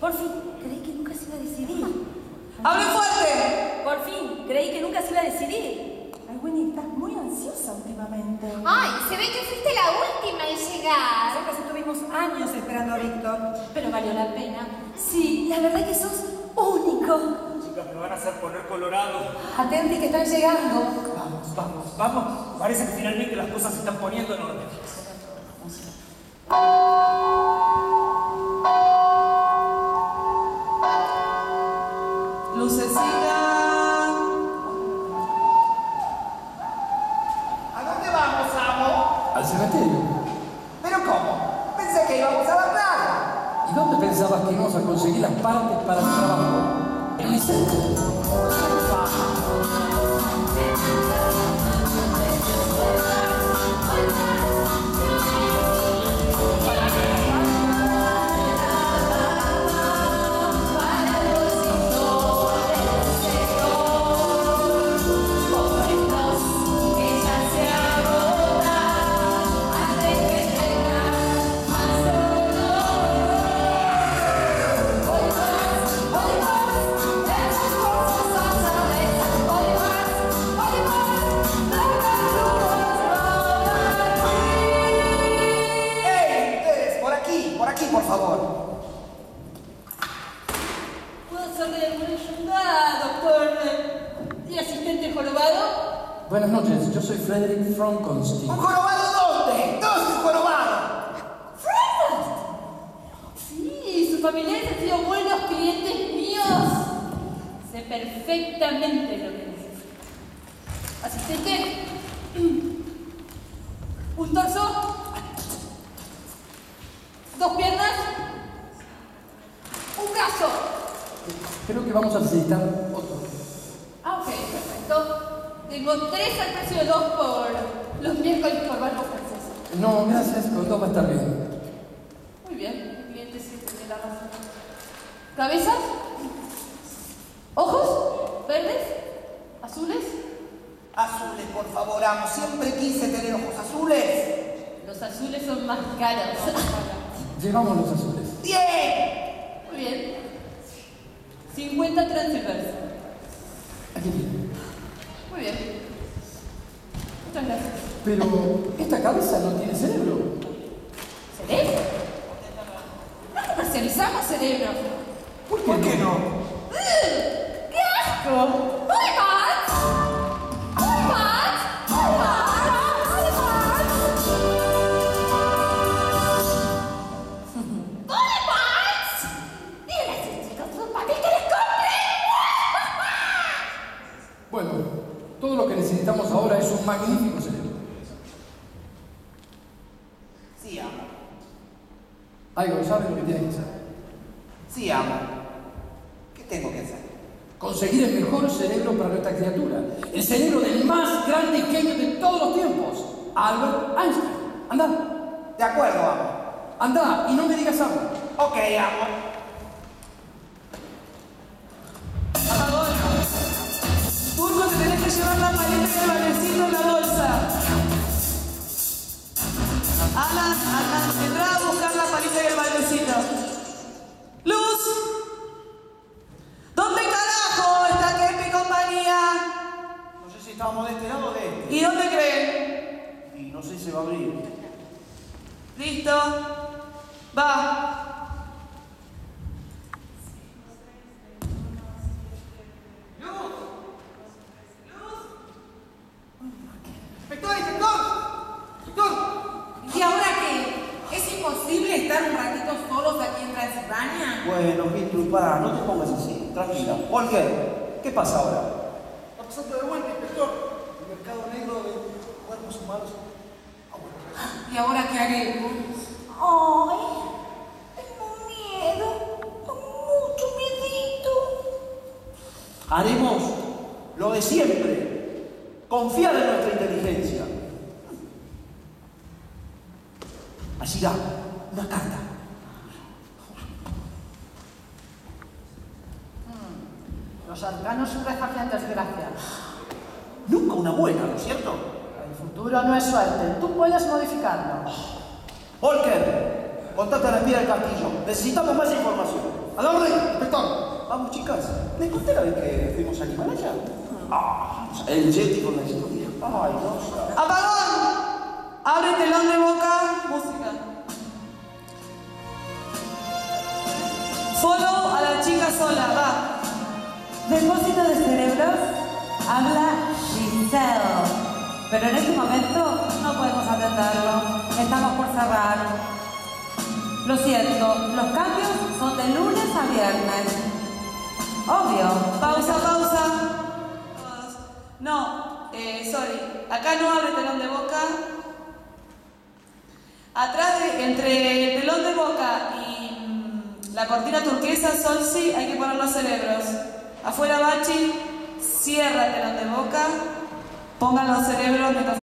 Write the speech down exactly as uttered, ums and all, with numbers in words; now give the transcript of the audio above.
Por fin, creí que nunca se iba a decidir. ¡Hable fuerte! Por fin, creí que nunca se iba a decidir. Ay, Winnie, estás muy ansiosa últimamente. Ay, se ve que fuiste la última en llegar. Nosotros estuvimos años esperando a Víctor. Pero valió la pena. Sí, la verdad que sos único. Chicas, me van a hacer poner colorado. Atenti que están llegando. Vamos, vamos, vamos. Parece que finalmente las cosas se están poniendo en orden. Lucecita. ¿A dónde vamos, amo? Al cementerio. ¿Pero cómo? Pensé que íbamos a la playa. ¿Y dónde pensabas que íbamos a conseguir las partes para el trabajo? En mi centro. Por favor. ¿Puedo ser de alguna ayuda, doctor y asistente jorobado? Buenas noches, yo soy Frederick Frankenstein. ¿Un jorobado dónde? ¿Dónde es un jorobado? ¿Fred? Sí, sus familiares han sido buenos clientes míos. Sé perfectamente lo que necesito. Asistente, un torso. ¿Dos piernas? ¿Un brazo? Creo que vamos a necesitar otro. Ah, ok, perfecto. Tengo tres al precio de dos por los miércoles por barco francés. No, gracias, con dos va a estar bien. Muy bien, el cliente siempre tiene la razón. ¿Cabezas? ¿Ojos? ¿Verdes? ¿Azules? Azules, por favor, amo. Siempre quise tener ojos azules. Los azules son más caros. Llevamos los azules. ¡Bien! Muy bien. cincuenta transfers. Aquí tiene. Muy bien. Muchas gracias. Pero esta cabeza no tiene cerebro. ¿Cerebro? No comercializamos cerebros. ¿Por qué, ¿Por qué no? ¡Qué asco! ¡Olivat! ¡Olivat! ¡Olivat! ¡Olivat! ¡Olivat! ¡Dile a sus chicos sus papis que les compren! Bueno, todo lo que necesitamos ahora es un magnífico cerebro. Sí, amo. Algo, ¿sabes lo que tienes que hacer? Sí, amo. ¿Qué tengo que hacer? Conseguir el mejor cerebro para nuestra criatura. El cerebro del más grande genio de todos los tiempos. Albert Einstein. Anda. De acuerdo, amo. Anda y no me digas algo. Ok, amo. Apagón. Turco, te tenés que llevar la maleta del valecito en la bolsa. Alan, Alan, entra a buscar la palita y el baldecito. ¡Luz! ¿Dónde carajo está Kepi y compañía? No sé si estábamos de este lado o de este. ¿Y dónde creen? Y no sé si se va a abrir. ¿Listo? Va. ¡Inspector, inspector! ¡Inspector! ¿Y ahora qué? ¿Es imposible estar un ratito solos aquí en Transilvania? Bueno, Víctor, pará, no te pongas así. Tranquila. Walker, ¿qué pasa ahora? Está pasando de vuelta, inspector. El mercado negro de cuerpos humanos. ¿Y ahora qué haremos? Ay, tengo miedo. Tengo mucho miedito. Haremos lo de siempre. Confiar en nuestra inteligencia. Allí da una carta. Los arcanos presagian desgracia. Nunca una buena, ¿no es cierto? El futuro no es suerte. Tú puedes modificarlo. Walker, contate a la espía del castillo. Necesitamos más información. ¡A la orden, inspector! Vamos, chicas. ¿Les conté la vez que fuimos al Himalaya? Ah, el Yeti con la historia. Ay, no. ¡Apagón! Abre telón de boca, música. Follow a la chica sola, va. Depósito de cerebros, habla Giselle. Pero en este momento no podemos atenderlo. Estamos por cerrar. Lo siento, los cambios son de lunes a viernes. Obvio. Pausa, pausa. Todos. No, eh, sorry. Acá no abre telón de boca. Atrás, de, entre el telón de boca y mm, la cortina turquesa, Solsi, hay que poner los cerebros. Afuera, Bachi, cierra el telón de boca. Pongan los cerebros mientras